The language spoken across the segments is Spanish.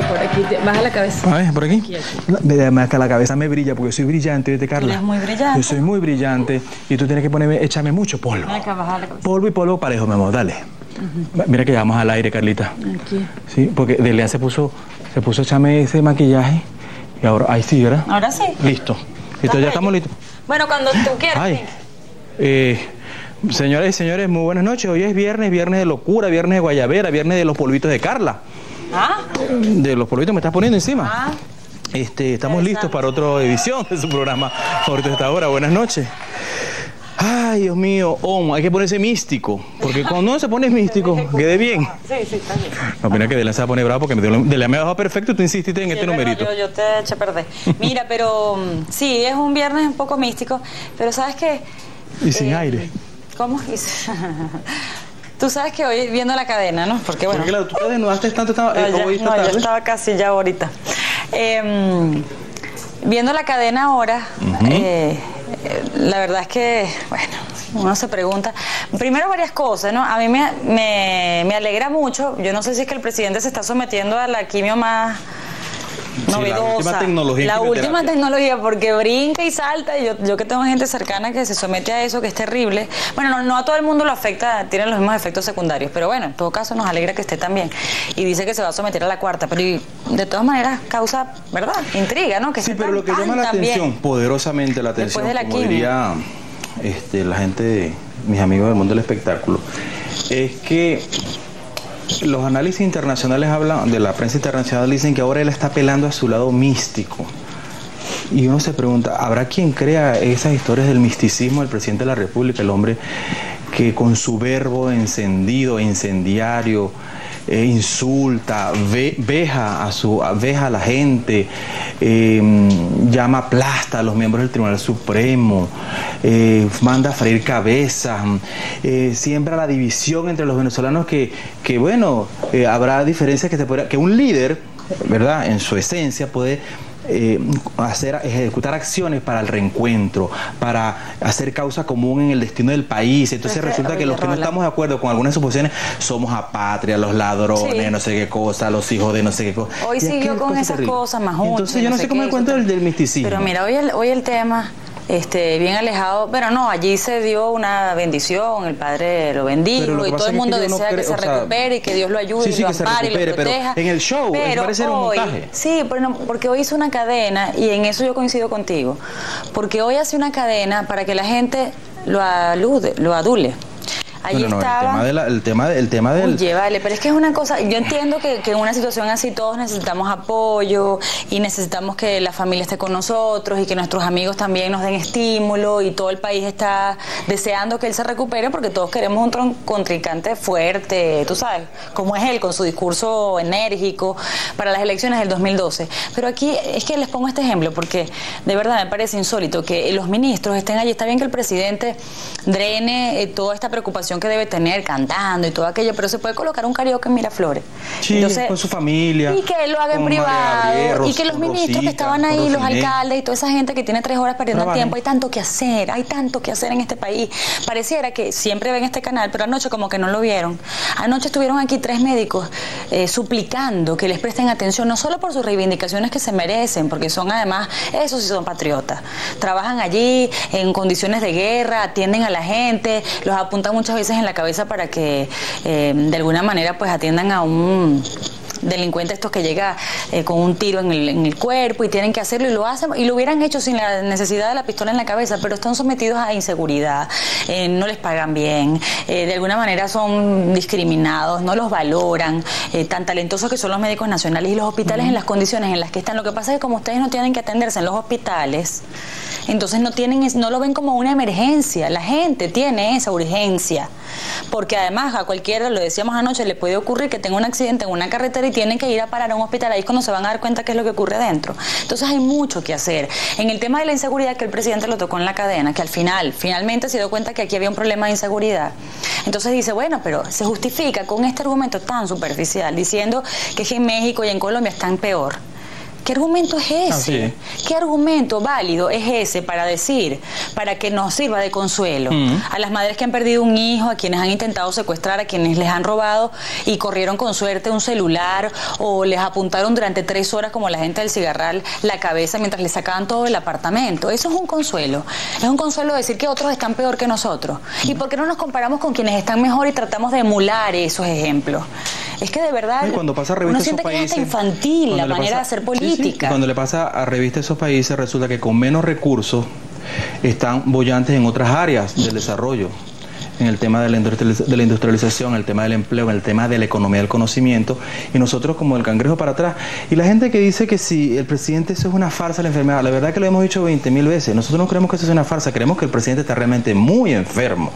Por aquí, baja la cabeza. A ver, por aquí. Déjame acá la cabeza me brilla porque soy brillante, ¿viste, Carla? Eres muy brillante. Yo soy muy brillante y tú tienes que echarme mucho polvo. Acá, baja la cabeza. Polvo y polvo parejo, mi amor, dale. Mira que ya vamos al aire, Carlita. Aquí. Sí, porque Delia se puso a echarme ese maquillaje y ahora, ahí sí, ¿verdad? Ahora sí. Listo. Listo, ya estamos listos. Bueno, cuando tú quieras. Ay, señoras y señores, muy buenas noches. Hoy es viernes de locura, viernes de guayabera, viernes de los polvitos de Carla. ¿Ah? De los polvitos me estás poniendo encima. Ah. Estamos listos para otra edición de su programa favorito de esta hora. Buenas noches. Ay, Dios mío, hay que ponerse místico, porque cuando uno se pone místico, quede bien. Sí, está bien. No, mira que Delia se va a poner bravo porque Delia me ha dejado perfecto y tú insististe en este numerito. Yo te eché a perder. Mira, pero sí, es un viernes un poco místico, pero ¿sabes qué? Y sin aire. ¿Cómo? Tú sabes que hoy viendo la cadena, ¿no? Porque bueno... Porque claro, tú te desnudaste tanto hoy esta tarde. Yo estaba casi ya ahorita. Viendo la cadena ahora, la verdad es que, bueno, uno se pregunta, primero varias cosas, ¿no? A mí me alegra mucho, yo no sé si es que el presidente se está sometiendo a la quimio más novedosa, la última tecnología, porque brinca y salta, y yo que tengo gente cercana que se somete a eso, que es terrible. Bueno, no a todo el mundo lo afecta, tiene los mismos efectos secundarios, pero bueno, en todo caso nos alegra que esté también. Y dice que se va a someter a la cuarta, pero de todas maneras causa, ¿verdad? Intriga, ¿no? Que sí, pero lo que llama la atención, poderosamente la atención, como diría la gente, mis amigos del mundo del espectáculo, es que los análisis internacionales hablan, de la prensa internacional dicen que ahora él está apelando a su lado místico. Y uno se pregunta, ¿habrá quien crea esas historias del misticismo del presidente de la República, el hombre que con su verbo encendido, incendiario, insulta, veja a la gente, llama aplasta a los miembros del Tribunal Supremo, manda a freír cabezas, siembra la división entre los venezolanos que bueno, habrá diferencias que un líder, ¿verdad?, en su esencia puede ejecutar acciones para el reencuentro, para hacer causa común en el destino del país. Entonces resulta que los que no estamos de acuerdo con algunas suposiciones somos apátridas, los ladrones, no sé qué cosa, los hijos de no sé qué cosa. Hoy siguió con esas cosas más juntas. Entonces yo no sé cómo el cuento del misticismo. Pero mira, hoy el tema... bien alejado, pero no, allí se dio una bendición, el Padre lo bendijo y todo el mundo desea que se recupere y que Dios lo ayude y lo ampare y lo proteja. Pero en el show, pero parece un montaje. Sí, porque hoy hizo una cadena y en eso yo coincido contigo, porque hoy hace una cadena para que la gente lo adule. Allí estaba... El tema del... Oye, vale, pero es que es una cosa... Yo entiendo que en una situación así todos necesitamos apoyo y necesitamos que la familia esté con nosotros y que nuestros amigos también nos den estímulo y todo el país está deseando que él se recupere porque todos queremos un contrincante fuerte, tú sabes, como es él, con su discurso enérgico para las elecciones del 2012. Pero aquí es que les pongo este ejemplo porque de verdad me parece insólito que los ministros estén allí. Está bien que el presidente drene toda esta preocupación que debe tener cantando y todo aquello, pero se puede colocar un karaoke en Miraflores. Sí, entonces, con su familia. Y que él lo haga en privado. Y que los ministros que estaban ahí, los alcaldes y toda esa gente que tiene 3 horas perdiendo el tiempo, hay tanto que hacer en este país. Pareciera que siempre ven este canal, pero anoche como que no lo vieron. Anoche estuvieron aquí 3 médicos suplicando que les presten atención, no solo por sus reivindicaciones que se merecen, porque son además, esos sí son patriotas. Trabajan allí en condiciones de guerra, atienden a la gente, los apuntan muchas veces en la cabeza para que de alguna manera pues atiendan a un delincuente estos que llega con un tiro en el cuerpo y tienen que hacerlo y lo hacen y lo hubieran hecho sin la necesidad de la pistola en la cabeza, pero están sometidos a inseguridad, no les pagan bien, de alguna manera son discriminados, no los valoran, tan talentosos que son los médicos nacionales y los hospitales en las condiciones en las que están. Lo que pasa es que como ustedes no tienen que atenderse en los hospitales, entonces no lo ven como una emergencia. La gente tiene esa urgencia, porque además a cualquiera, lo decíamos anoche, le puede ocurrir que tenga un accidente en una carretera y tienen que ir a parar a un hospital. Ahí es cuando se van a dar cuenta qué es lo que ocurre adentro. Entonces hay mucho que hacer. En el tema de la inseguridad, que el presidente lo tocó en la cadena, que al finalmente se dio cuenta que aquí había un problema de inseguridad. Entonces dice, bueno, pero se justifica con este argumento tan superficial, diciendo que en México y en Colombia están peor. ¿Qué argumento es ese? ¿Qué argumento válido es ese para decir, para que nos sirva de consuelo a las madres que han perdido un hijo, a quienes han intentado secuestrar, a quienes les han robado y corrieron con suerte un celular o les apuntaron durante 3 horas como la gente del Cigarral la cabeza mientras les sacaban todo el apartamento? Eso es un consuelo. Es un consuelo decir que otros están peor que nosotros. ¿Y por qué no nos comparamos con quienes están mejor y tratamos de emular esos ejemplos? Es que de verdad cuando pasa a uno siente que es hasta infantil la manera de hacer política. Y cuando le pasa a revista esos países, resulta que con menos recursos están bollantes en otras áreas del desarrollo, en el tema de la industrialización, el tema del empleo, en el tema de la economía del conocimiento, y nosotros como el cangrejo para atrás. Y la gente que dice que si el presidente eso es una farsa, la enfermedad, la verdad que lo hemos dicho 20.000 veces, nosotros no creemos que eso es una farsa, creemos que el presidente está realmente muy enfermo,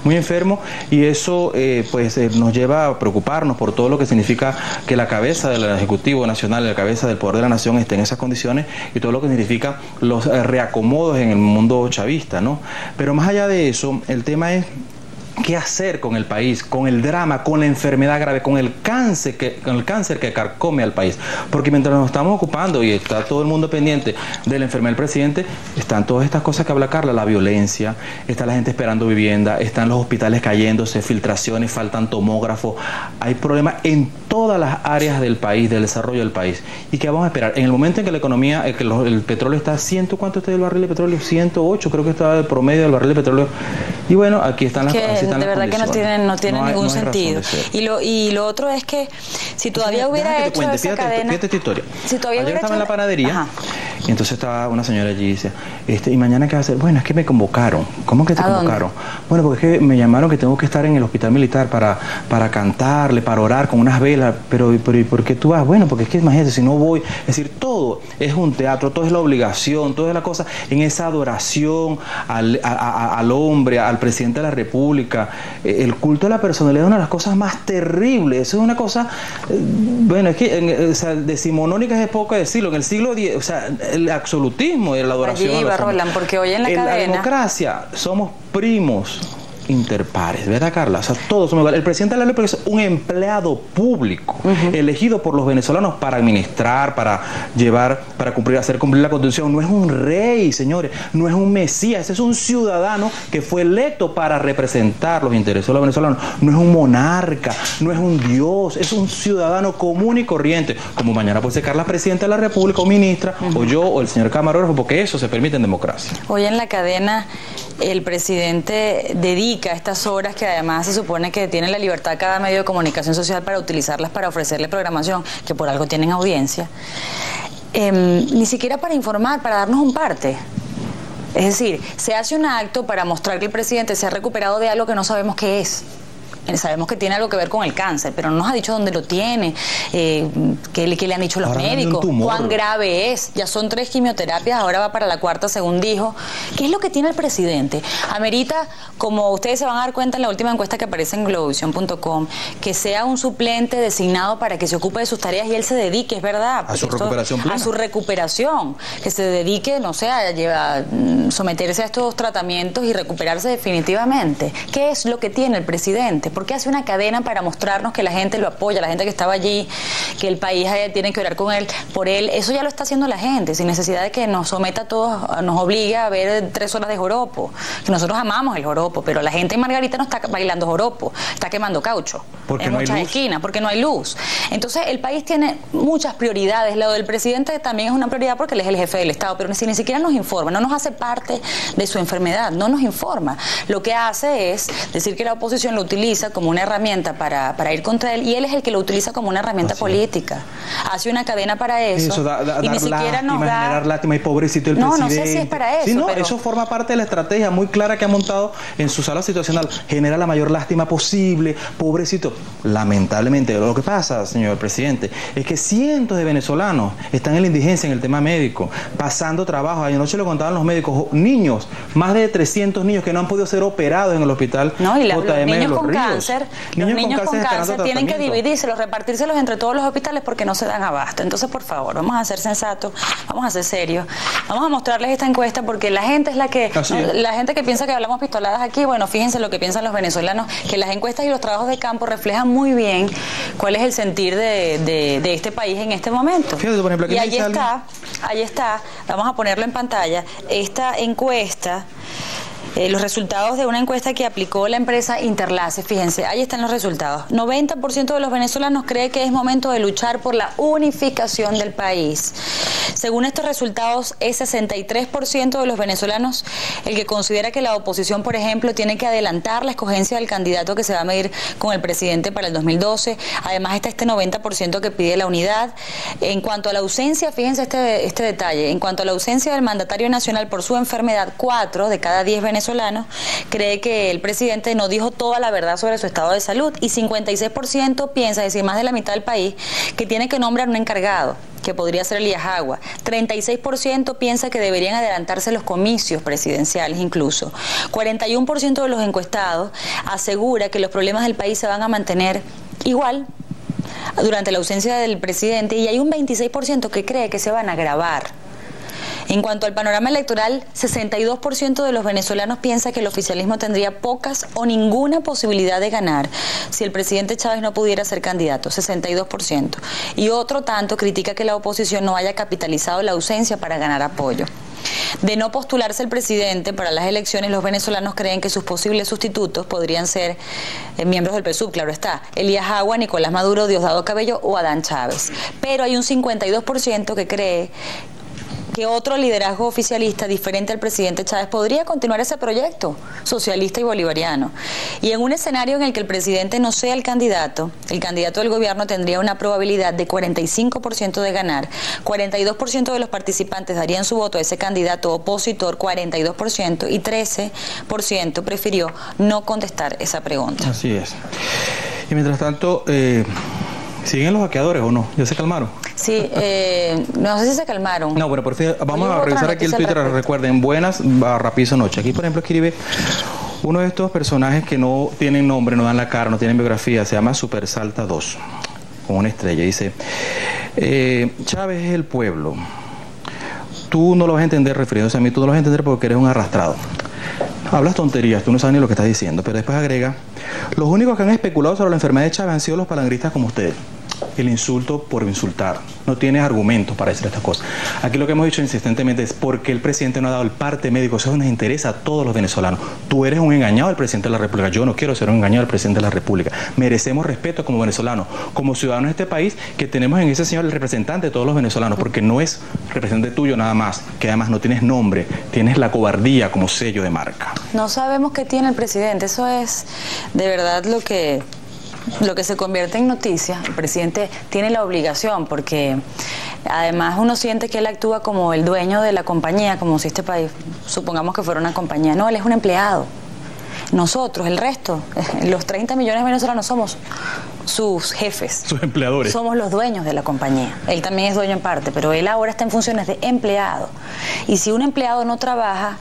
y eso nos lleva a preocuparnos por todo lo que significa que la cabeza del Ejecutivo Nacional, la cabeza del poder de la nación esté en esas condiciones, y todo lo que significa los reacomodos en el mundo chavista, ¿no? Pero más allá de eso, el tema es ¿qué hacer con el país, con el drama, con la enfermedad grave, con el cáncer que carcome al país? Porque mientras nos estamos ocupando y está todo el mundo pendiente de la enfermedad del presidente, están todas estas cosas que habla Carla, la violencia, está la gente esperando vivienda, están los hospitales cayéndose, filtraciones, faltan tomógrafos, hay problemas en todas las áreas del país, del desarrollo del país. ¿Y qué vamos a esperar? En el momento en que la economía, el petróleo está a ¿cuánto está el barril de petróleo? 108, creo que está el promedio del barril de petróleo. Y bueno, aquí están las de verdad que no tiene ningún sentido. Y lo otro es que si todavía hubiera hecho esa cadena... Fíjate esta historia. Si todavía ayer hubiera estaba en la panadería. Ajá. Y entonces estaba una señora allí y dice, ¿y mañana qué va a hacer? Bueno, es que me convocaron. ¿Cómo que te convocaron? Bueno, porque es que me llamaron que tengo que estar en el hospital militar para cantarle, para orar con unas velas. Pero ¿y por qué tú vas? Bueno, porque es que imagínate, si no voy... Es decir, todo es un teatro, todo es la obligación, todo es la cosa en esa adoración al hombre, al presidente de la República. El culto a la personalidad es una de las cosas más terribles. Eso es una cosa... bueno, es que decimonónica es poco decirlo. En el siglo X, o sea, el absolutismo y la adoración... Allí iba Roland, porque hoy en la cadena... la democracia somos primos interpares, ¿verdad, Carla? O sea, todos somos iguales. El presidente de la República es un empleado público, elegido por los venezolanos para administrar, para llevar, para hacer cumplir la Constitución. No es un rey, señores, no es un mesías, es un ciudadano que fue electo para representar los intereses de los venezolanos. No es un monarca, no es un dios, es un ciudadano común y corriente, como mañana puede ser Carla, presidenta de la República, o ministra, o yo, o el señor camarógrafo, porque eso se permite en democracia. Hoy en la cadena el presidente dedica estas horas, que además se supone que tiene la libertad cada medio de comunicación social para utilizarlas para ofrecerle programación, que por algo tienen audiencia, ni siquiera para informar, para darnos un parte. Es decir, se hace un acto para mostrar que el presidente se ha recuperado de algo que no sabemos qué es. Sabemos que tiene algo que ver con el cáncer, pero no nos ha dicho dónde lo tiene, qué le han dicho los médicos, cuán grave es. Ya son 3 quimioterapias, ahora va para la 4ª, según dijo. ¿Qué es lo que tiene el presidente? Amerita, como ustedes se van a dar cuenta en la última encuesta que aparece en globovisión.com, que sea un suplente designado para que se ocupe de sus tareas y él se dedique, es verdad. A su recuperación plena. A su recuperación, que se dedique, no sé, a someterse a estos tratamientos y recuperarse definitivamente. ¿Qué es lo que tiene el presidente? ¿Por qué hace una cadena para mostrarnos que la gente lo apoya, la gente que estaba allí, que el país tiene que orar con él, por él? Eso ya lo está haciendo la gente, sin necesidad de que nos someta a todos, nos obligue a ver 3 horas de joropo. Que nosotros amamos el joropo, pero la gente en Margarita no está bailando joropo, está quemando caucho en muchas esquinas, porque no hay luz. Entonces el país tiene muchas prioridades. Lo del presidente también es una prioridad porque él es el jefe del Estado, pero ni siquiera nos informa, no nos hace parte de su enfermedad, no nos informa. Lo que hace es decir que la oposición lo utiliza como una herramienta para ir contra él, y él es el que lo utiliza como una herramienta política. Hace una cadena para eso, y ni siquiera nos da... generar lástima y pobrecito el presidente. No sé si es para eso. Sí, no, pero... eso forma parte de la estrategia muy clara que ha montado en su sala situacional. Genera la mayor lástima posible, pobrecito. Lamentablemente, lo que pasa, señor presidente, es que cientos de venezolanos están en la indigencia en el tema médico, pasando trabajo. Anoche lo contaban los médicos, niños, más de 300 niños que no han podido ser operados en el hospital. No, y los niños con cáncer, tienen que dividírselos, repartírselos entre todos los hospitales hospitales porque no se dan abasto. Entonces, por favor, vamos a ser sensatos, vamos a ser serios, vamos a mostrarles esta encuesta porque la gente es la que, la gente que piensa que hablamos pistoladas aquí, bueno, fíjense lo que piensan los venezolanos, que las encuestas y los trabajos de campo reflejan muy bien cuál es el sentir de este país en este momento. Fíjate, por ejemplo, y ahí está, vamos a ponerlo en pantalla, esta encuesta. Los resultados de una encuesta que aplicó la empresa Interlace, fíjense, ahí están los resultados. 90% de los venezolanos cree que es momento de luchar por la unificación del país. Según estos resultados, es 63% de los venezolanos el que considera que la oposición, por ejemplo, tiene que adelantar la escogencia del candidato que se va a medir con el presidente para el 2012. Además está este 90% que pide la unidad. En cuanto a la ausencia, fíjense este detalle, en cuanto a la ausencia del mandatario nacional por su enfermedad, 4 de cada 10 venezolanos cree que el presidente no dijo toda la verdad sobre su estado de salud y 56% piensa, es decir, más de la mitad del país, que tiene que nombrar un encargado, que podría ser Elías Agua. 36% piensa que deberían adelantarse los comicios presidenciales incluso. 41% de los encuestados asegura que los problemas del país se van a mantener igual durante la ausencia del presidente y hay un 26% que cree que se van a agravar. En cuanto al panorama electoral, 62% de los venezolanos piensa que el oficialismo tendría pocas o ninguna posibilidad de ganar si el presidente Chávez no pudiera ser candidato, 62%. Y otro tanto critica que la oposición no haya capitalizado la ausencia para ganar apoyo. De no postularse el presidente para las elecciones, los venezolanos creen que sus posibles sustitutos podrían ser miembros del PSUV, claro está, Elías Agua, Nicolás Maduro, Diosdado Cabello o Adán Chávez. Pero hay un 52% que cree que otro liderazgo oficialista diferente al presidente Chávez podría continuar ese proyecto socialista y bolivariano. Y en un escenario en el que el presidente no sea el candidato del gobierno tendría una probabilidad de 45% de ganar, 42% de los participantes darían su voto a ese candidato opositor, 42%, y 13% prefirió no contestar esa pregunta. Así es. Y mientras tanto, ¿siguen los hackeadores o no? ¿Ya se calmaron? Sí, no sé si se calmaron. No, bueno, por fin, vamos a revisar aquí el Twitter. Recuerden, buenas_Piso_Noche. Aquí, por ejemplo, escribe uno de estos personajes que no tienen nombre, no dan la cara, no tienen biografía. Se llama Super Salta 2, con una estrella. Dice, Chávez es el pueblo. Tú no lo vas a entender refiriéndose a mí, tú no lo vas a entender porque eres un arrastrado. Hablas tonterías, tú no sabes ni lo que estás diciendo. Pero después agrega, los únicos que han especulado sobre la enfermedad de Chávez han sido los palangristas como ustedes. El insulto por insultar. No tienes argumentos para decir estas cosas. Aquí lo que hemos dicho insistentemente es porque el presidente no ha dado el parte médico. Eso nos interesa a todos los venezolanos. Tú eres un engañado del presidente de la República. Yo no quiero ser un engañado del presidente de la República. Merecemos respeto como venezolanos, como ciudadanos de este país, que tenemos en ese señor el representante de todos los venezolanos, porque no es representante tuyo nada más, que además no tienes nombre, tienes la cobardía como sello de marca. No sabemos qué tiene el presidente. Eso es de verdad lo que se convierte en noticia. El presidente tiene la obligación, porque además uno siente que él actúa como el dueño de la compañía, como si este país, supongamos que fuera una compañía. No, él es un empleado. Nosotros, el resto, los 30 millones de venezolanos somos sus jefes. Sus empleadores. Somos los dueños de la compañía. Él también es dueño en parte, pero él ahora está en funciones de empleado. Y si un empleado no trabaja,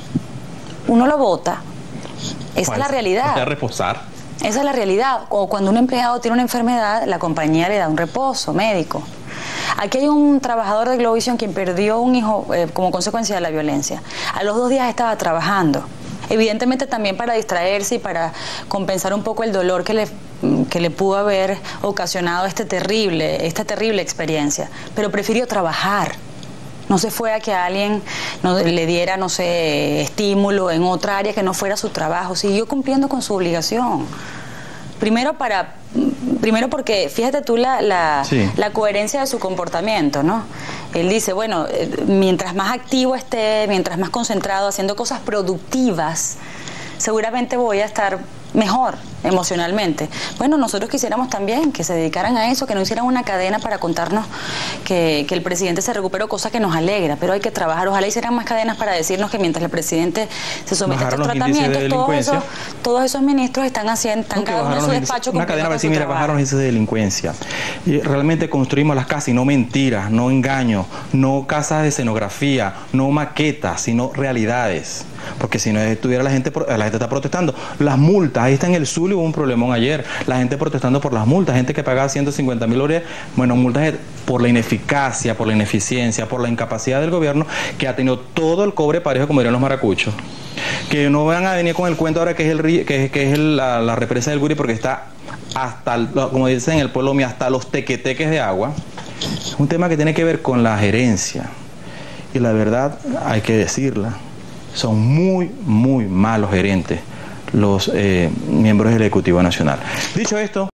uno lo bota. Esa es la realidad. ¿Va a reposar? Esa es la realidad. O cuando un empleado tiene una enfermedad, la compañía le da un reposo médico. Aquí hay un trabajador de Globovisión quien perdió un hijo como consecuencia de la violencia. A los 2 días estaba trabajando. Evidentemente también para distraerse y para compensar un poco el dolor que le pudo haber ocasionado esta terrible experiencia. Pero prefirió trabajar. No se fue a que alguien le diera, no sé, estímulo en otra área que no fuera su trabajo. Siguió cumpliendo con su obligación. Primero porque, fíjate tú la coherencia de su comportamiento, ¿no? Él dice, bueno, mientras más activo esté, mientras más concentrado, haciendo cosas productivas, seguramente voy a estar mejor emocionalmente. Bueno, nosotros quisiéramos también que se dedicaran a eso, que no hicieran una cadena para contarnos que el presidente se recuperó, cosa que nos alegra, pero hay que trabajar. Ojalá hicieran más cadenas para decirnos que mientras el presidente se somete a estos tratamientos, todos esos ministros están cada uno en su despacho. Una cadena para decir, mira, bajaron los índices de delincuencia. Y realmente construimos las casas y no mentiras, no engaños, no casas de escenografía, no maquetas, sino realidades. Porque si no estuviera la gente está protestando. Las multas multas. Ahí está en el Zulia, hubo un problemón ayer. La gente protestando por las multas, gente que pagaba 150.000 dólares, bueno, multas por la ineficacia, por la ineficiencia, por la incapacidad del gobierno, que ha tenido todo el cobre parejo, como dirían los maracuchos. Que no van a venir con el cuento ahora que es la represa del Guri, porque está hasta, como dicen en el pueblo mío, hasta los tequeteques de agua. Es un tema que tiene que ver con la gerencia. Y la verdad, hay que decirla, son muy, muy malos gerentes los miembros del Ejecutivo Nacional. Dicho esto...